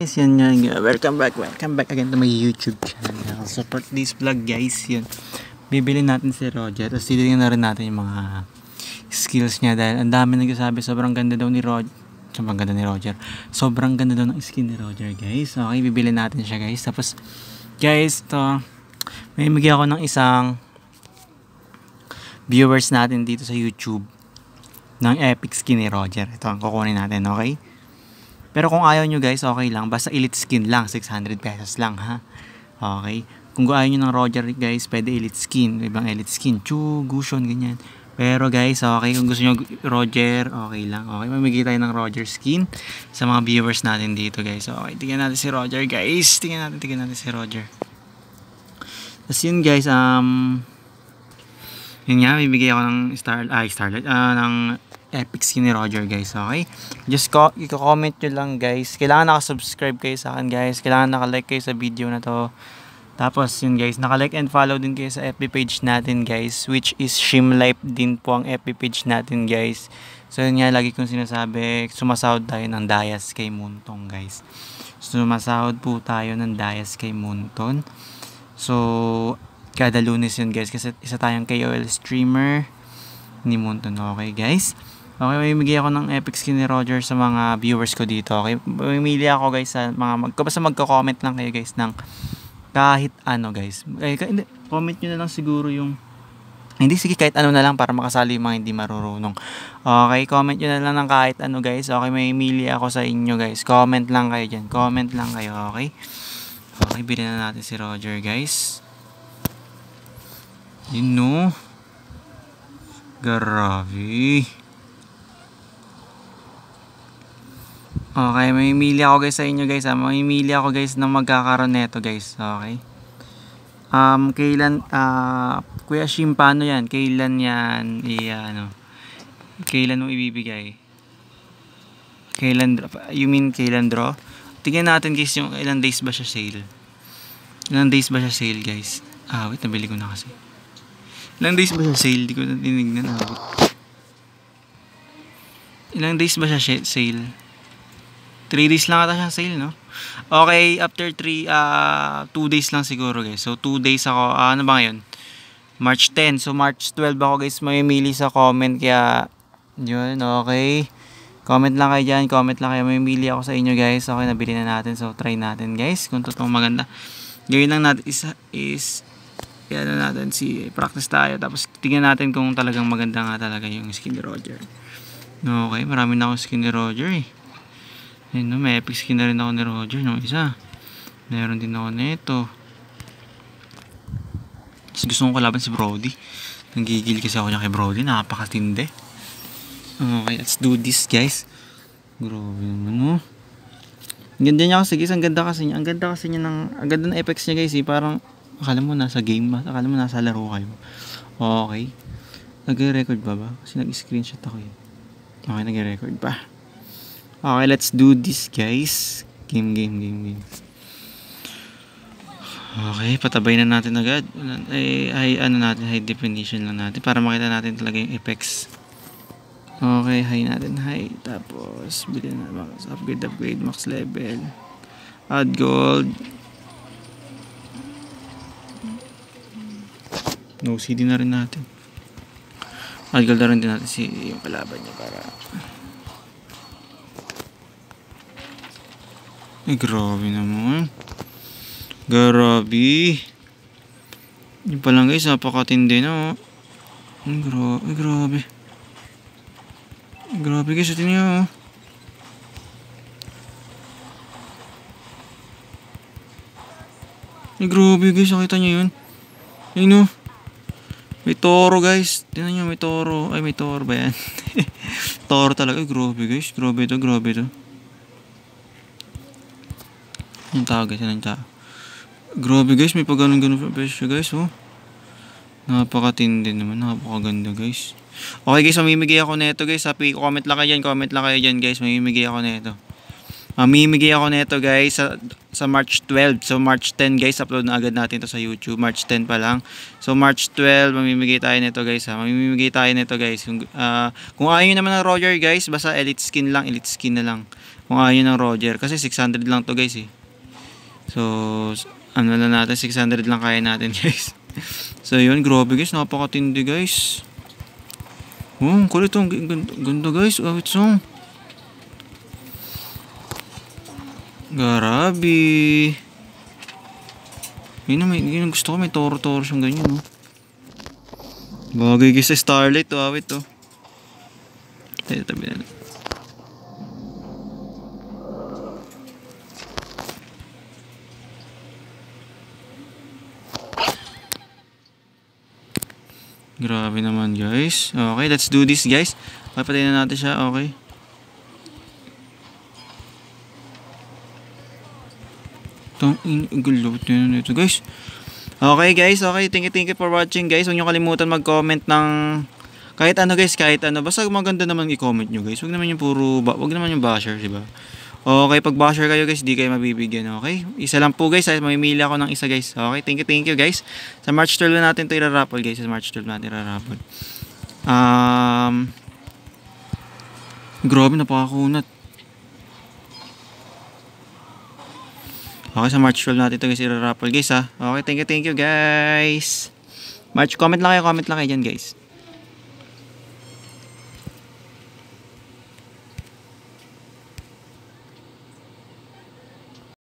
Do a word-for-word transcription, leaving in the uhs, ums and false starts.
Guys, yan nga, welcome back, welcome back again to my YouTube channel. Support this vlog guys, yun. Bibili natin si Roger, tapos titignan na rin natin yung mga skills niya dahil ang dami nagsasabi sobrang ganda daw ni Roger. Sobrang ganda ni Roger. Sobrang ganda daw ng skin ni Roger guys. Okay, bibili natin siya guys. Tapos, guys, to may bigay ako ng isang viewers natin dito sa YouTube ng epic skin ni Roger. Ito ang kukunin natin, okay? Pero kung ayaw nyo guys, okay lang. Basta elite skin lang. six hundred pesos lang ha. Okay. Kung ayaw nyo ng Roger guys, pwede elite skin. Ibang elite skin. Chu, Gushon, ganyan. Pero guys, okay. Kung gusto nyo Roger, okay lang. Okay. Mamigay tayo ng Roger skin sa mga viewers natin dito guys. Okay. Tingnan natin si Roger guys. Tingnan natin, tingnan natin si Roger. Tapos yun guys, um... yun nga, bibigay ako ng star, ay, starlight, uh, ng epic skin ni Roger guys, okay? Just ko, i-comment nyo lang guys. Kailangan naka-subscribe kayo sa akin guys. Kailangan naka-like kayo sa video na to. Tapos yun guys, naka-like and follow din kayo sa F B page natin guys, which is Shimlife din po ang F B page natin guys. So yun nga, lagi kong sinasabi, sumasahod tayo ng Dayas kay Muntong guys. Sumasahod po tayo ng Dayas kay Munton. So kada Lunes yun guys, kasi isa tayong K O L streamer ni Munton, okay guys? Okay, may bigay ako ng epic skin ni Roger sa mga viewers ko dito, okay? Mamili ako guys sa mga, mag, basta magko-comment lang kayo guys ng kahit ano guys. Eh, hindi, comment nyo na lang siguro yung, hindi, sige, kahit ano na lang para makasali yung mga hindi marurunong. Okay, comment nyo na lang ng kahit ano guys. Okay, may mili ako sa inyo guys. Comment lang kayo dyan, comment lang kayo, okay? Okay, bilhin na natin si Roger guys. Yun no. Grabe. Okay, may mili ako guys sa inyo guys. Ha? May mili ako guys na magkakaroon neto guys. Okay. Um, kailan, uh, Kuya Shim, paano yan? Kailan yan, i, ano, kailan mo ibibigay? Kailan, you mean kailan draw? Tingnan natin guys yung ilang days ba siya sale. Ilang days ba siya sale guys? Ah, wait, nabili ko na kasi. Ilang days ba siya sale? Di ko na tinignan. Ah. Ilang days ba siya sale? three days lang ata siya sale, no? Okay, after three, uh, two days lang siguro guys. So two days ako, uh, ano ba ngayon? March ten. So March twelve ako guys mamimili sa comment, kaya yun, okay. Comment lang kayo dyan, comment lang kayo. Mamimili ako sa inyo guys. Okay, nabili na natin. So try natin guys kung totoong maganda. Gawin lang natin isa is, kaya na natin si practice tayo. Tapos tingnan natin kung talagang maganda nga talaga yung skin ni Roger. Okay, marami na akong skin ni Roger eh. Ayun, no, may epic skin na rin ako ni Roger, no, isa. Meron din ako nito. Kasi gusto kong kalaban si Brody. Nanggigil kasi ako niya kay Brody, napakatindi. Okay, let's do this guys. Grabe naman, no. Ang ganda niya kasi guys, ang ganda kasi niya. Ang ganda kasi niya ng, ang ganda ng effects niya guys eh. Parang, akala mo nasa game ba? Akala mo nasa laro kayo. Okay. Nag-record ba ba? Kasi nag-screenshot ako yun. Okay, nag-record pa. Okay, let's do this guys. Game, game, game, game. Okay, patabay na natin agad. Ay, ay, ano natin, high definition lang natin para makita natin talaga yung effects. Okay, high natin, high. Tapos, bilhin na max, upgrade, upgrade, max level. Add gold. No, C D na rin natin. Add gold na rin din natin si yung kalaban niya para... Ay, grabe naman. Grabe. Yun pa lang guys, napakatindi na oh. Ay, gra ay grabe. Ay, grabe guys, ito niyo oh. Ay, grabe guys, nakita niyo yun. Ay no. May toro guys. Tingnan niyo, may toro. Ay, may toro ba yan? Toro talaga. Ay, grabe guys. Grabe ito, grabe ito. Yung tao guys, yung tao. Grabe guys, may pag ganun-ganun presyo guys, oh. Napakatindi naman, napakaganda guys. Okay guys, mamimigay ako neto guys. Happy, comment lang kayo dyan, comment lang kayo dyan guys. Mamimigay ako neto. Mamimigay ako neto guys sa, sa March twelve. So March ten guys, upload na agad natin to sa YouTube. March ten pa lang. So March twelve, mamimigay tayo neto guys ha. Mamimigay tayo neto guys. Kung, uh, kung ayaw nyo naman ng Roger guys, basta elite skin lang, elite skin na lang. Kung ayaw ng Roger. Kasi six hundred lang to guys eh. So, ano na natin, six hundred lang kaya natin guys. So, yun, grabe guys, napakatindi guys. Oh, kulit oh, ganda, ganda guys, awit song. Grabe. Yun na, may, yun gusto ko, may toro-toro siyang ganyan oh. Bagay guys sa Starlight to, awit to. Tayo, tabi na. Grabe naman guys. Okay, let's do this guys. Okay, patayin na natin siya. Okay. Itong ingulot na ito guys. Okay guys, okay. Thank you, thank you for watching guys. Huwag nyo kalimutan mag-comment ng kahit ano guys, kahit ano. Basta maganda naman i-comment nyo guys. Huwag naman yung puro, huwag naman yung basher, diba? Okay, pag basher kayo guys, di kayo mabibigyan. Okay, isa lang po guys. Mamimili ako ng isa guys. Okay, thank you, thank you guys. Sa March twelve natin ito iraraffle guys. Sa March twelve natin iraraffle. Um, grabe, napakakunat. Okay, sa March twelve natin ito guys iraraffle guys ha. Okay, thank you, thank you guys. March, comment lang kayo, comment lang kayo dyan guys.